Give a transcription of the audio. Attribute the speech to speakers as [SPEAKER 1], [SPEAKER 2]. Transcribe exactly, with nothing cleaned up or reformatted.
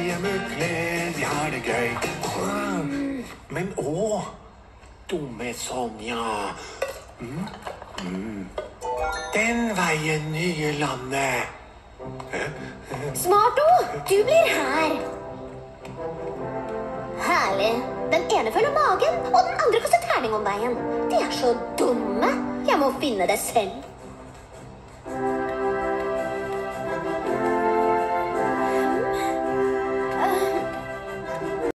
[SPEAKER 1] hjemme klær, vi har det gøy. Men å, dumme Sonja. Mm. Mm. Den veien, nye landet.
[SPEAKER 2] Smarto, du blir her. Herlig. Den ene følger magen, og den andre kaster terning om veien. De er så dumme. Jeg må finne det selv.